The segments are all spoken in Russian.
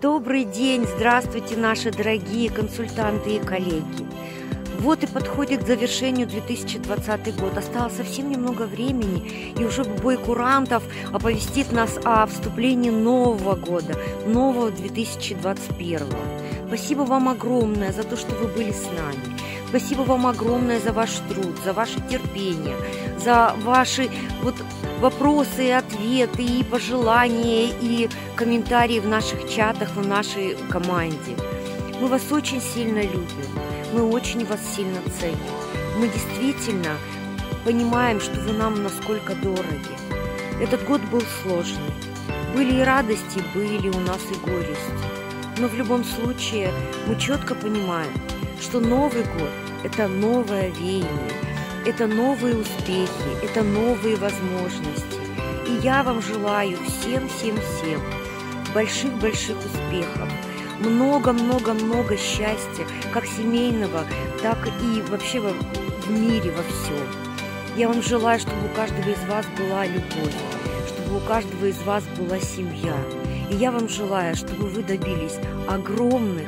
Добрый день, здравствуйте, наши дорогие консультанты и коллеги. Вот и подходит к завершению 2020 год. Осталось совсем немного времени, и уже бой курантов оповестит нас о вступлении нового года, нового 2021. Спасибо вам огромное за то, что вы были с нами. Спасибо вам огромное за ваш труд, за ваше терпение, за ваши вопросы и ответы, и пожелания, и комментарии в наших чатах, в нашей команде. Мы вас очень сильно любим, мы очень вас сильно ценим. Мы действительно понимаем, что вы нам насколько дороги. Этот год был сложный. Были и радости, были у нас и горести. Но в любом случае мы четко понимаем, что Новый год – это новое веяние, это новые успехи, это новые возможности. И я вам желаю всем больших-больших успехов, много-много-много счастья, как семейного, так и вообще в мире во всем. Я вам желаю, чтобы у каждого из вас была любовь, чтобы у каждого из вас была семья. И я вам желаю, чтобы вы добились огромных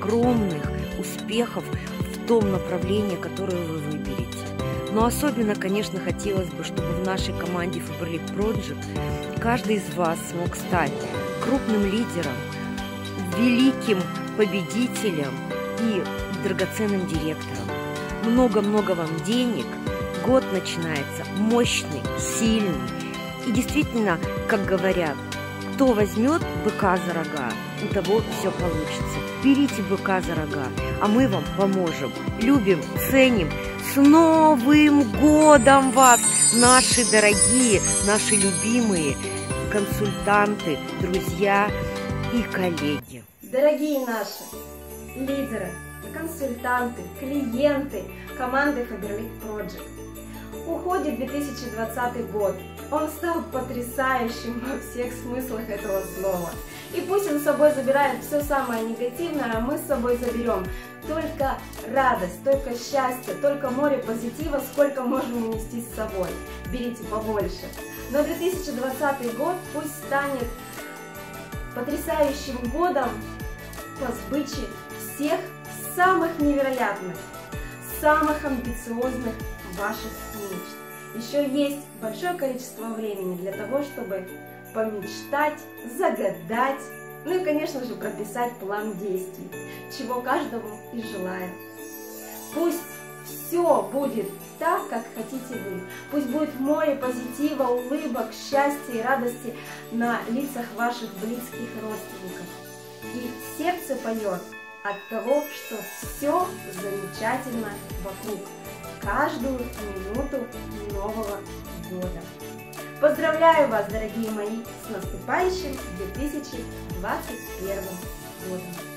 успехов в том направлении, которое вы выберете. Но особенно, конечно, хотелось бы, чтобы в нашей команде Faberlic Project каждый из вас смог стать крупным лидером, великим победителем и драгоценным директором. Много-много вам денег. Год начинается мощный, сильный. И действительно, как говорят, кто возьмет быка за рога, у того все получится. Берите быка за рога, а мы вам поможем. Любим, ценим. С Новым годом вас, наши дорогие, наши любимые консультанты, друзья и коллеги. Дорогие наши лидеры, консультанты, клиенты команды Faberlic Project. Уходит 2020 год. Он стал потрясающим во всех смыслах этого слова. И пусть он с собой забирает все самое негативное, а мы с собой заберем только радость, только счастье, только море позитива, сколько можем унести с собой. Берите побольше. Но 2020 год пусть станет потрясающим годом по сбыче всех самых невероятных, самых амбициозных ваших мечт. Еще есть большое количество времени для того, чтобы помечтать, загадать, ну и, конечно же, прописать план действий, чего каждому и желаю. Пусть все будет так, как хотите вы. Пусть будет море позитива, улыбок, счастья и радости на лицах ваших близких родственников. И сердце поет от того, что все замечательно вокруг. Каждую минуту Нового года. Поздравляю вас, дорогие мои, с наступающим 2021 годом!